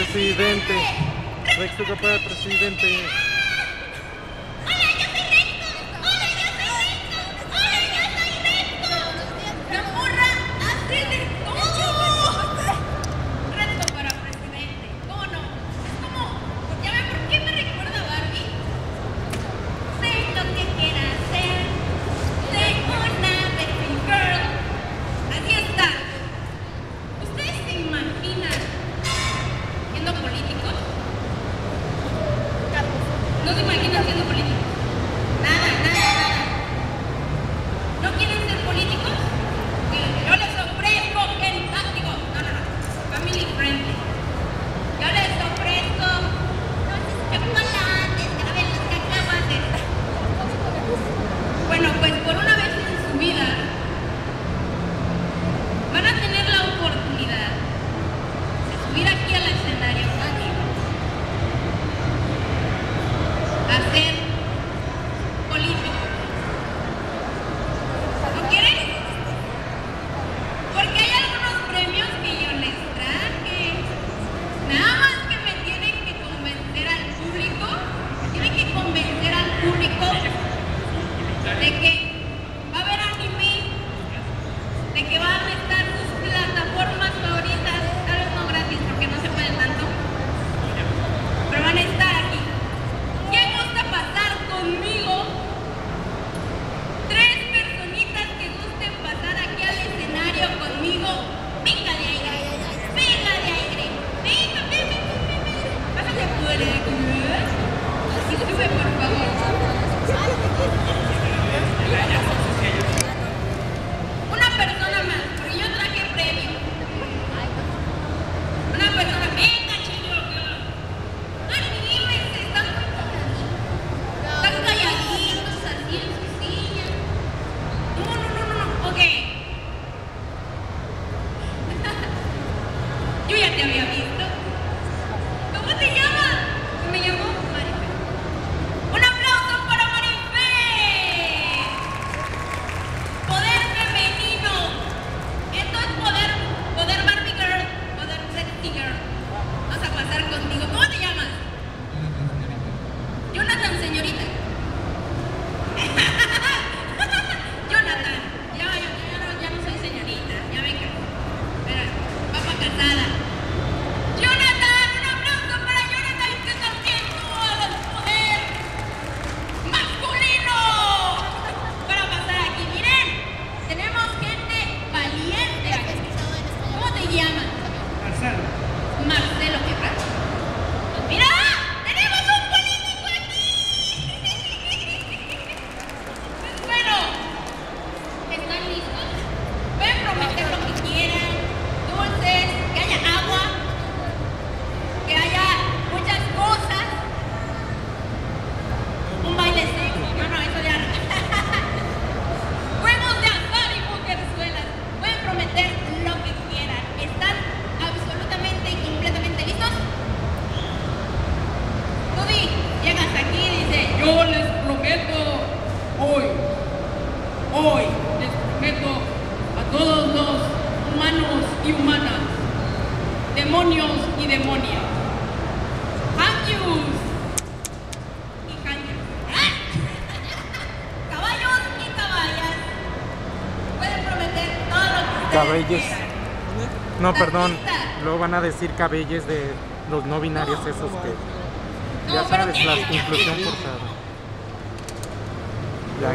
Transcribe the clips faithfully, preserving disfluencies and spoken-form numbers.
presidente. Rex, tu papá de presidente. ¿No se imaginan siendo políticos? Nada, nada, nada. ¿No quieren ser políticos? Yo les ofrezco el táctico. No, no, no. Family friendly. Yo les ofrezco chocolates, caramelos, cacahuates. Bueno, pues por una vez en su vida van a tener la oportunidad de subir aquí al escenario conmigo. Hacer político. ¿No quieren? Porque hay algunos premios que yo les traje. Nada más que me tienen que convencer al público, tienen que convencer al público de que va a haber anime, de que van a estar sus plataformas favoritas, tal vez no gratis porque no se puede tanto, pero van a estar aquí. ¿Quién gusta pasar conmigo? Tres personitas que gusten pasar aquí al escenario conmigo. Venga de aire, venga de aire, venga, venga, venga, venga. Pásate por aquí, y sube por favor. Una persona más, porque yo traje premio. Una persona, venga chicos. Anímense, están Están calladitos así en su silla. No, no, no, no, no. Ok. Yo ya te había visto. ¿Cómo te llamas? Me llamo Marife. ¡Un aplauso para Marife! Poder femenino. Esto es poder, poder Barbie Girl, poder Sexy Girl. Vamos a pasar contigo. ¿Cómo te llamas? Jonathan, señorita. Jonathan, ya, ya, ya, no, ya no soy señorita, ya venga. Espera, papá casada. Jonathan, un aplauso para Jonathan, que también tuvo el poder masculino para pasar aquí. Miren, tenemos gente valiente aquí. ¿Cómo te llamas? Marcelo. Marcelo, ¿qué pasa? ¡Mira! ¡Tenemos un político aquí! Bueno, ¿están listos? Pueden prometer lo que quieran, dulces, que haya agua, que haya muchas cosas, un baile sexy, no, no, eso ya no. Juegos de azar y mujerzuelas, pueden prometer lo que quieran. ¿Están absolutamente y completamente listos? Tudy, llegas aquí y dices, yo les prometo hoy, hoy les prometo a todos los humanos y humanas, demonios y demonias, hanyus y hanyas, caballos y caballas, pueden prometer todo lo que ustedes Cabellos. quieran. No, perdón. Luego van a decir cabellos de los no binarios esos que... Ya No, pero sabes, tienen la que inclusión hacer- forzada. Ya.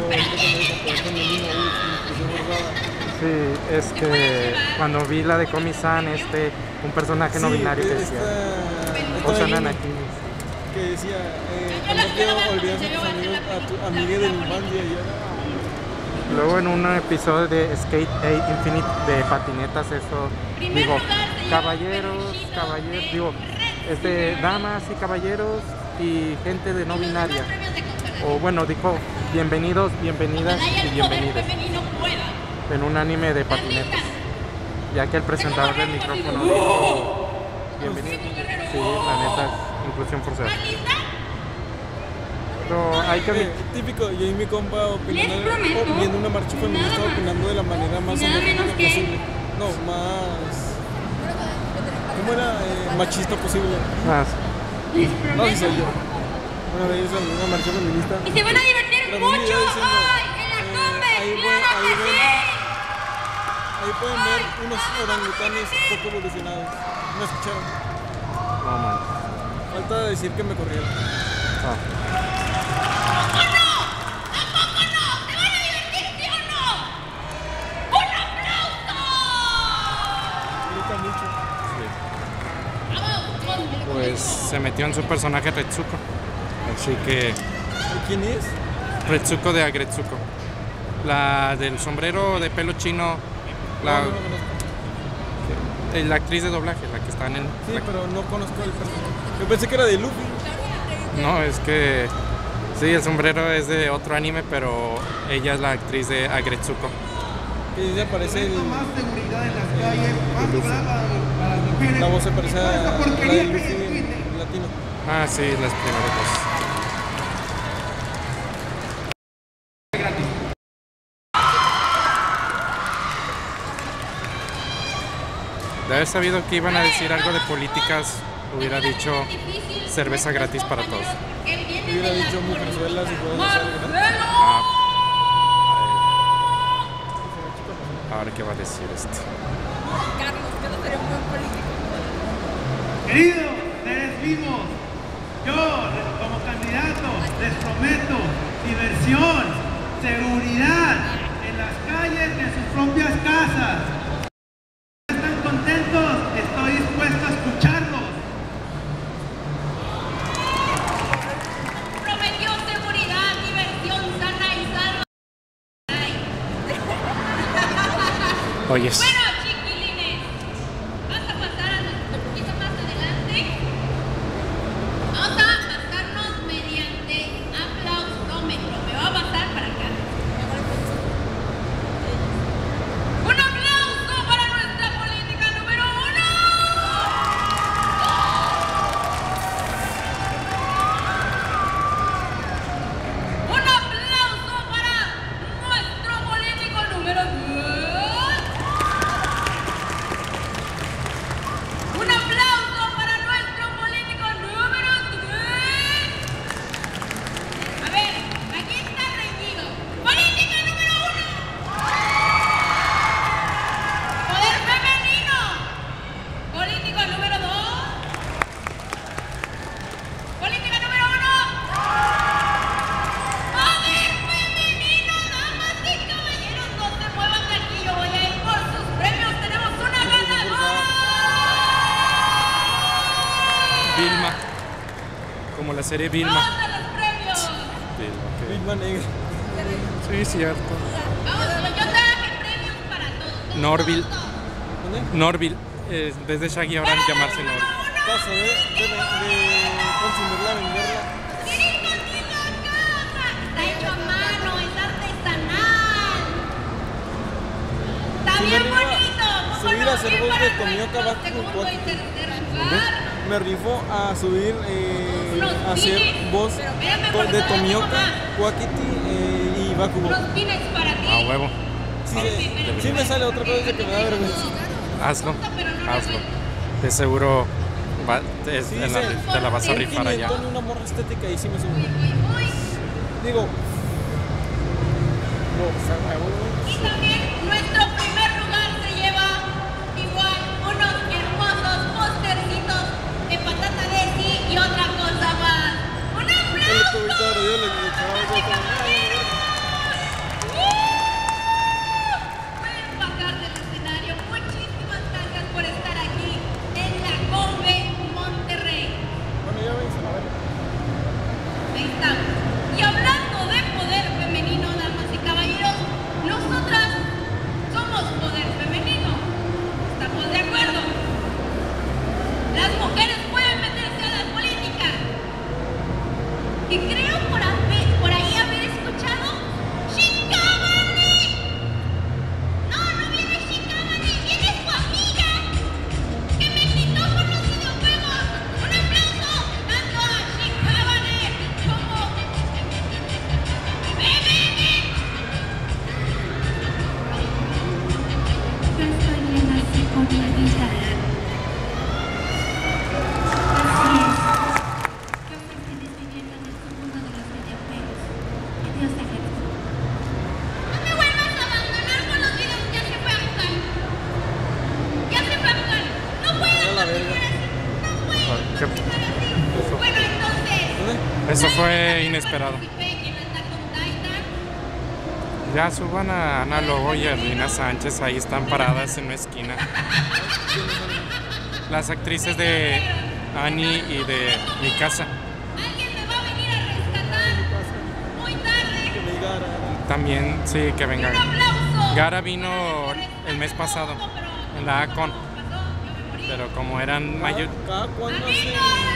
Sí, es que cuando vi la de Komi-san, este, un personaje no binario que decía, Osanan aquí. Que decía, eh, ¿cómo quiero olvidar a tus amigos, a tu amiga de la infancia? Y ya, Luego en un episodio de Skate eight Infinite de patinetas, eso, digo, caballeros, caballeros, digo, este, damas y caballeros y gente de no binaria. O bueno, dijo, bienvenidos, bienvenidas y bienvenidos. En un anime de patinetas. Ya que el presentador del micrófono dijo, bienvenidos. Sí, la neta, inclusión forzada. Pero hay que... Eh, típico, yo y mi compa opinando, Les prometo, o viendo una marcha feminista, nada más, opinando de la manera más nada homofóbica menos que- posible. No, más... ¿cómo era? Eh, machista posible. Ah, sí. No, si soy yo. Una vez en una marcha feminista. Y se van a divertir grabé un mucho video diciendo, hoy en la eh, Combe. ahí voy- ¡Claro ahí que voy. sí! Ahí pueden ver unos orangutanes poco evolucionados. ¿Me escucharon? No, man. Falta decir que me corrieron. Ah. ¿Tampoco no? ¿Tampoco no? ¿Se van a divertir, sí o no? ¡Un aplauso! Grita mucho. Vamos, Pues se metió en su personaje Retsuko. Así que ¿Y quién es? Retsuko de Agretsuko. La del sombrero de pelo chino. La, No, no lo conozco. eh, la actriz de doblaje, la que está en el. Sí, la- pero no conozco el personaje. Yo pensé que era de Luffy. No, es que. Sí, el sombrero es de otro anime, pero ella es la actriz de Agretsuko. Y se parece el, más seguridad en las calles, más seguridad para, para las mujeres. la voz se parece Y toda a esta la porquería de que Luffy hay en en Twitter. latino. Ah, sí, las primeras dos. De haber sabido que iban a decir algo de políticas, hubiera dicho cerveza gratis para todos. Hubiera dicho mujerzuelas y juegos de sal, ¿verdad? Ah, a ver qué va a decir este. Carlos, que no sería un buen político. Queridos seres vivos, yo como candidato les prometo diversión, seguridad en las calles y en sus propias casas. ¿Están contentos? Estoy dispuesto a escucharlos. prometió seguridad, diversión sana y salva. Oyes. Bueno, chiquilines, vamos a pasar a un poquito más adelante. Vamos a pasarnos mediante aplausómetro. Me va a pasar para acá. ¡Un aplauso para nuestra política número uno! ¡Un aplauso para nuestro político número dos! ¡Un aplauso para nuestro político número tres! A ver, aquí está reñido. ¡Política número uno! ¡Poder femenino! ¡Político número dos! ¡Política número uno! ¡Poder femenino! Damas y caballeros, no se muevan de aquí, yo voy a ir por sus premios. ¡Tenemos una ganadora! Vilma. Como la serie Vilma. ¡Vamos a los premios! Vilma, ok. Vilma negra. Sí, cierto. Vamos, yo traje premios para todos. Norville. ¿Dónde? Norville. Eh, desde Shaggy ahora llamarse Norville. Paso de, de, de consumirla, venderla. ¡Querido contigo a casa! Está hecho a mano, es artesanal. Está Sí, bien me rifo bonito. ¿Cómo subir no? a hacer Bien voz para de Tomioka nuestro Baku segundo Koki. y tercer lugar. Me rifo a subir, eh, Unos a hacer pines. voz Pero espérame, to- porque de todavía tengo Tomioka, más. Wakiti eh, y Bakugo. Unos pines para ti. A huevo. Sí, sí, sí me sale otra cosa que me da vergüenza. Hazlo. Pero no me Hazlo. duele. De seguro va- te, Sí, en la- dice, te la vas a rifar allá. Con una morra estética y sí me subo. Uy, uy, uy. Digo, no, o sea, a huevo. Y también nuestro primer lugar se lleva igual unos hermosos postercitos de patata de sí y otra cosa más. ¡Un Yo le aplauso! tuve todo, yo le le echaba algo como, ¡Caballeros! ¡Uh! Pueden bajar del escenario. Muchísimas gracias por estar aquí en la Combe Monterrey. bueno, ya ves, a ver. Ahí estamos. Y hablando de poder femenino, damas y caballeros, nosotras somos poder femenino. ¿Estamos de acuerdo? Las mujeres pueden meterse a la política. Y creo por ahí, por ahí años de ejército. No me vuelvas a abandonar con los videos, ya se fue a jugar. Ya se fue a jugar. No puedo continuar así. No puedo ¿Qué? continuar así. Bueno, entonces. Eso fue inesperado. Participé en Attack on Titan. Ya suban a Ana Lobo y a Rina Sánchez, ahí están paradas en una esquina. Las actrices de Annie y de Mi Casa. Alguien me va a venir a rescatar. Muy tarde. También, sí, que venga. Un aplauso. Gara vino el mes pasado en la Acon, pero como eran mayor, Cada cuando ¡Amigo se.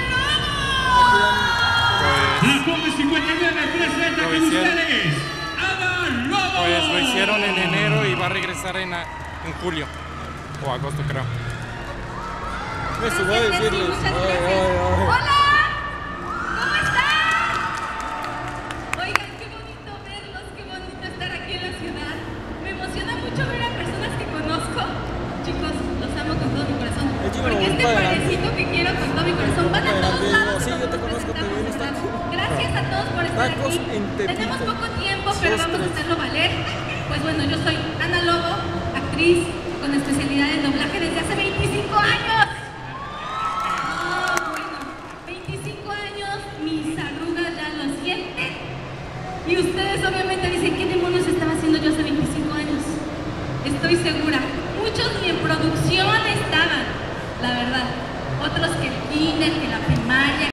pues, La Come cincuenta y nueve presenta Lo con hicieron. ustedes Ana Lobo. pues lo hicieron en enero y va a regresar en, a- en julio o agosto, creo. Me subo a decirles. Muchas Ay, gracias. ay, ay. ¡Hola! ¿Cómo están? Oigan, qué bonito verlos, qué bonito estar aquí en la ciudad. Me emociona mucho ver a personas que conozco. Chicos, los amo con todo mi corazón. Eh, chico, Porque voy este para adelante. parecito que quiero con todo mi corazón van a Para todos adelante, lados. sí, yo te nosotros conozco, te vi en los presentamos, tacos. ¿verdad? Gracias a todos por estar Tacos aquí. en Tepito. Tenemos poco tiempo, pero Dos, vamos a tres. hacerlo valer. Pues bueno, yo soy Ana Lobo, actriz con especialidad en doblaje desde hace veinticinco años. Ah, bueno, veinticinco años, mis arrugas ya lo sienten. Y ustedes obviamente dicen, ¿qué demonios estaba haciendo yo hace veinticinco años? Estoy segura, muchos ni en producción estaban, la verdad. Otros que el kinder, que la